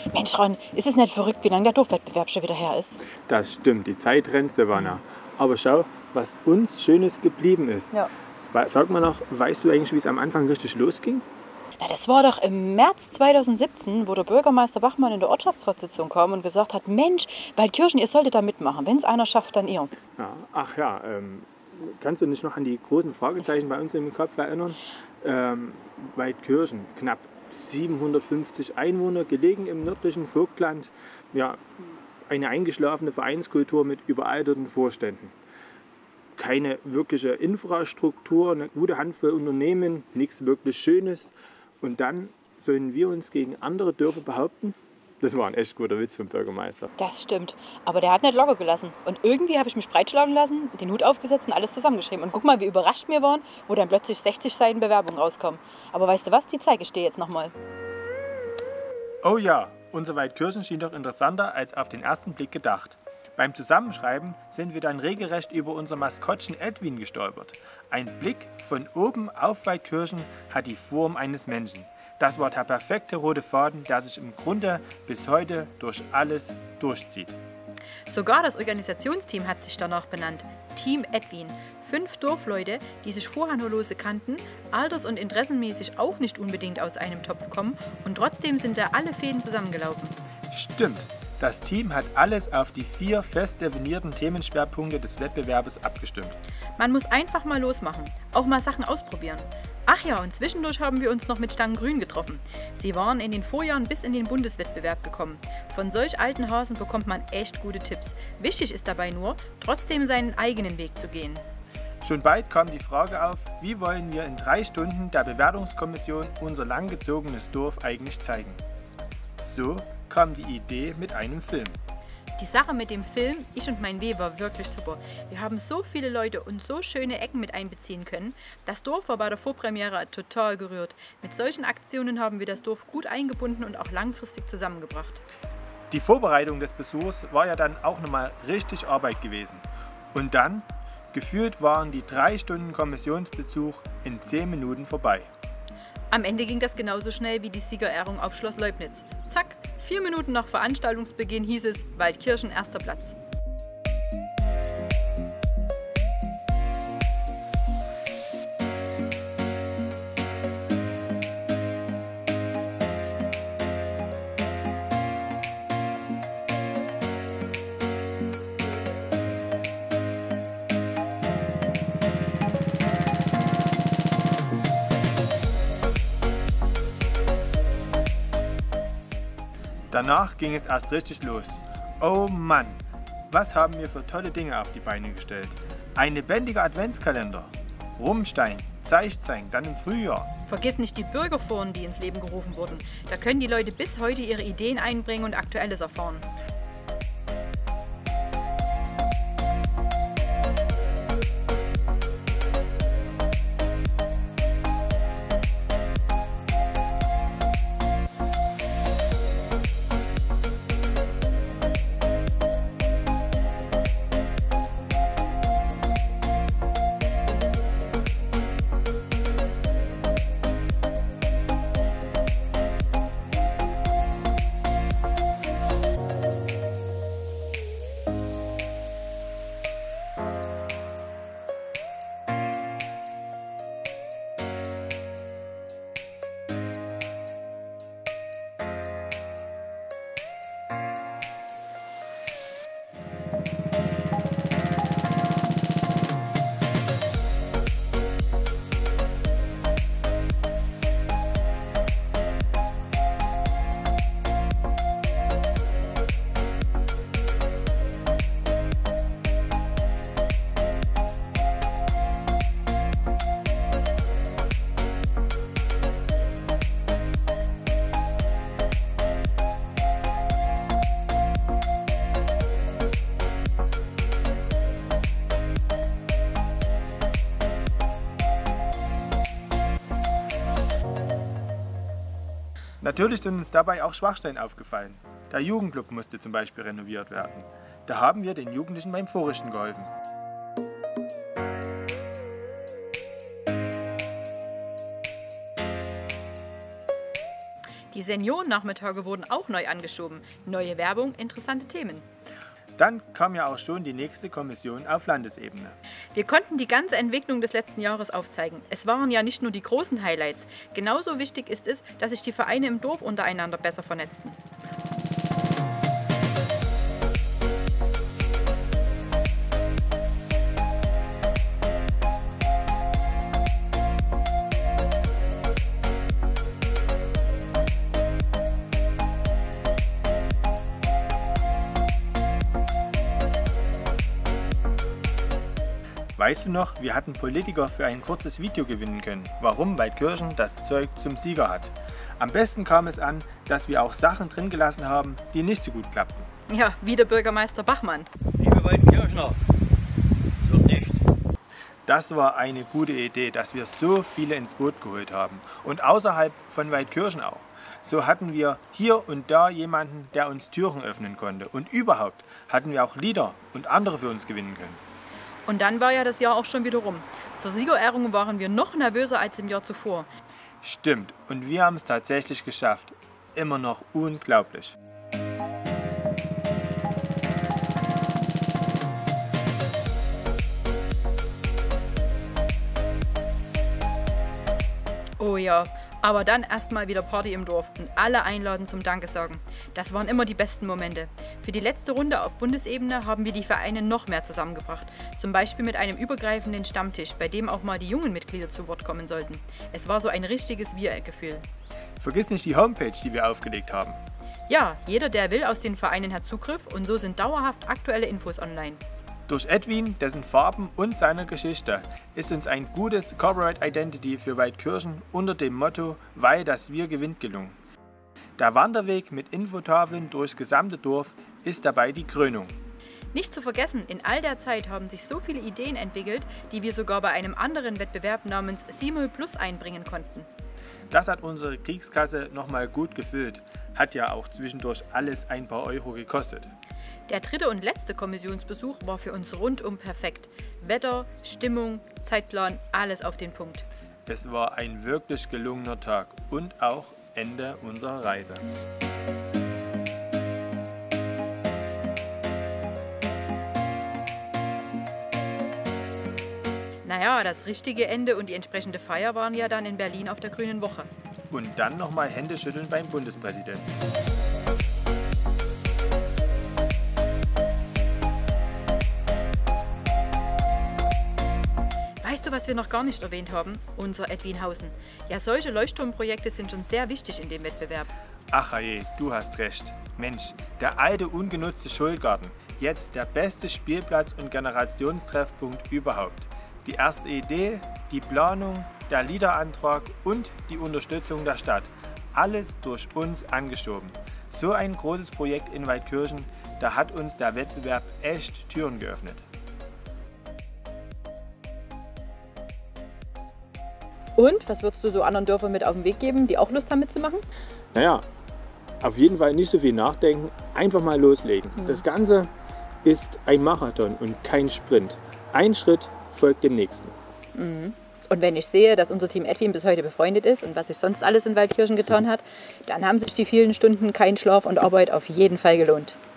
Mensch, Ron, ist es nicht verrückt, wie lange der Dorfwettbewerb schon wieder her ist? Das stimmt, die Zeit rennt, Savannah. Aber schau, was uns Schönes geblieben ist. Ja. Sag mal noch, weißt du eigentlich, wie es am Anfang richtig losging? Na, das war doch im März 2017, wo der Bürgermeister Bachmann in der Ortschaftsratssitzung kam und gesagt hat, Mensch, Waldkirchen, ihr solltet da mitmachen. Wenn es einer schafft, dann ihr. Ja, ach ja, kannst du dich noch an die großen Fragezeichen bei uns im Kopf erinnern? Waldkirchen, knapp 750 Einwohner, gelegen im nördlichen Vogtland. Ja, eine eingeschlafene Vereinskultur mit überalterten Vorständen. Keine wirkliche Infrastruktur, eine gute Handvoll Unternehmen, nichts wirklich Schönes. Und dann sollen wir uns gegen andere Dörfer behaupten? Das war ein echt guter Witz vom Bürgermeister. Das stimmt. Aber der hat nicht locker gelassen. Und irgendwie habe ich mich breitschlagen lassen, den Hut aufgesetzt und alles zusammengeschrieben. Und guck mal, wie überrascht wir waren, wo dann plötzlich 60 Seiten Bewerbung rauskommen. Aber weißt du was, die zeige ich dir jetzt nochmal. Oh ja, unser Waldkirchen schien doch interessanter als auf den ersten Blick gedacht. Beim Zusammenschreiben sind wir dann regelrecht über unser Maskottchen Edwin gestolpert. Ein Blick von oben auf Waldkirchen hat die Form eines Menschen. Das war der perfekte rote Faden, der sich im Grunde bis heute durch alles durchzieht. Sogar das Organisationsteam hat sich danach benannt. Team Edwin. 5 Dorfleute, die sich vorher nur lose kannten, alters- und interessenmäßig auch nicht unbedingt aus einem Topf kommen und trotzdem sind da alle Fäden zusammengelaufen. Stimmt. Das Team hat alles auf die 4 fest definierten Themenschwerpunkte des Wettbewerbes abgestimmt. Man muss einfach mal losmachen, auch mal Sachen ausprobieren. Ach ja, und zwischendurch haben wir uns noch mit Stangengrün getroffen. Sie waren in den Vorjahren bis in den Bundeswettbewerb gekommen. Von solch alten Hasen bekommt man echt gute Tipps. Wichtig ist dabei nur, trotzdem seinen eigenen Weg zu gehen. Schon bald kam die Frage auf, wie wollen wir in 3 Stunden der Bewertungskommission unser langgezogenes Dorf eigentlich zeigen. So kam die Idee mit einem Film. Die Sache mit dem Film, Ich und mein Weh, war wirklich super. Wir haben so viele Leute und so schöne Ecken mit einbeziehen können. Das Dorf war bei der Vorpremiere total gerührt. Mit solchen Aktionen haben wir das Dorf gut eingebunden und auch langfristig zusammengebracht. Die Vorbereitung des Besuchs war ja dann auch nochmal richtig Arbeit gewesen. Und dann, gefühlt waren die 3 Stunden Kommissionsbesuch in 10 Minuten vorbei. Am Ende ging das genauso schnell wie die Siegerehrung auf Schloss Leubnitz. Zack, 4 Minuten nach Veranstaltungsbeginn hieß es Waldkirchen 1. Platz. Danach ging es erst richtig los. Oh Mann, was haben wir für tolle Dinge auf die Beine gestellt. Ein lebendiger Adventskalender, Rumstein, Zeichzeigen, dann im Frühjahr. Vergiss nicht die Bürgerforen, die ins Leben gerufen wurden. Da können die Leute bis heute ihre Ideen einbringen und Aktuelles erfahren. Natürlich sind uns dabei auch Schwachstellen aufgefallen. Der Jugendclub musste zum Beispiel renoviert werden. Da haben wir den Jugendlichen beim Vorrichten geholfen. Die Seniorennachmittage wurden auch neu angeschoben. Neue Werbung, interessante Themen. Dann kam ja auch schon die nächste Kommission auf Landesebene. Wir konnten die ganze Entwicklung des letzten Jahres aufzeigen. Es waren ja nicht nur die großen Highlights. Genauso wichtig ist es, dass sich die Vereine im Dorf untereinander besser vernetzten. Weißt du noch, wir hatten Politiker für ein kurzes Video gewinnen können, warum Waldkirchen das Zeug zum Sieger hat. Am besten kam es an, dass wir auch Sachen drin gelassen haben, die nicht so gut klappten. Ja, wie der Bürgermeister Bachmann. Liebe Waldkirchner, es wird nicht. Das war eine gute Idee, dass wir so viele ins Boot geholt haben. Und außerhalb von Waldkirchen auch. So hatten wir hier und da jemanden, der uns Türen öffnen konnte. Und überhaupt hatten wir auch Lieder und andere für uns gewinnen können. Und dann war ja das Jahr auch schon wieder rum. Zur Siegerehrung waren wir noch nervöser als im Jahr zuvor. Stimmt, und wir haben es tatsächlich geschafft. Immer noch unglaublich. Oh ja, aber dann erstmal wieder Party im Dorf und alle einladen zum Danke sagen. Das waren immer die besten Momente. Für die letzte Runde auf Bundesebene haben wir die Vereine noch mehr zusammengebracht. Zum Beispiel mit einem übergreifenden Stammtisch, bei dem auch mal die jungen Mitglieder zu Wort kommen sollten. Es war so ein richtiges Wir-Gefühl. Vergiss nicht die Homepage, die wir aufgelegt haben. Ja, jeder, der will, aus den Vereinen hat Zugriff und so sind dauerhaft aktuelle Infos online. Durch Edwin, dessen Farben und seine Geschichte ist uns ein gutes Corporate Identity für Waldkirchen unter dem Motto „Weil das Wir gewinnt" gelungen. Der Wanderweg mit Infotafeln durchs gesamte Dorf ist dabei die Krönung. Nicht zu vergessen, in all der Zeit haben sich so viele Ideen entwickelt, die wir sogar bei einem anderen Wettbewerb namens Simul Plus einbringen konnten. Das hat unsere Kriegskasse nochmal gut gefüllt. Hat ja auch zwischendurch alles ein paar Euro gekostet. Der dritte und letzte Kommissionsbesuch war für uns rundum perfekt. Wetter, Stimmung, Zeitplan, alles auf den Punkt. Es war ein wirklich gelungener Tag und auch Ende unserer Reise. Naja, das richtige Ende und die entsprechende Feier waren ja dann in Berlin auf der Grünen Woche. Und dann nochmal Hände schütteln beim Bundespräsidenten. Weißt du, was wir noch gar nicht erwähnt haben? Unser Edwinhausen. Ja, solche Leuchtturmprojekte sind schon sehr wichtig in dem Wettbewerb. Ach je, du hast recht. Mensch, der alte ungenutzte Schulgarten. Jetzt der beste Spielplatz und Generationstreffpunkt überhaupt. Die erste Idee, die Planung, der Liederantrag und die Unterstützung der Stadt. Alles durch uns angeschoben. So ein großes Projekt in Waldkirchen, da hat uns der Wettbewerb echt Türen geöffnet. Und, was würdest du so anderen Dörfern mit auf den Weg geben, die auch Lust haben mitzumachen? Naja, auf jeden Fall nicht so viel nachdenken, einfach mal loslegen. Das Ganze ist ein Marathon und kein Sprint. Ein Schritt folgt dem nächsten. Und wenn ich sehe, dass unser Team Edwin bis heute befreundet ist und was sich sonst alles in Waldkirchen getan hat, dann haben sich die vielen Stunden kein Schlaf und Arbeit auf jeden Fall gelohnt.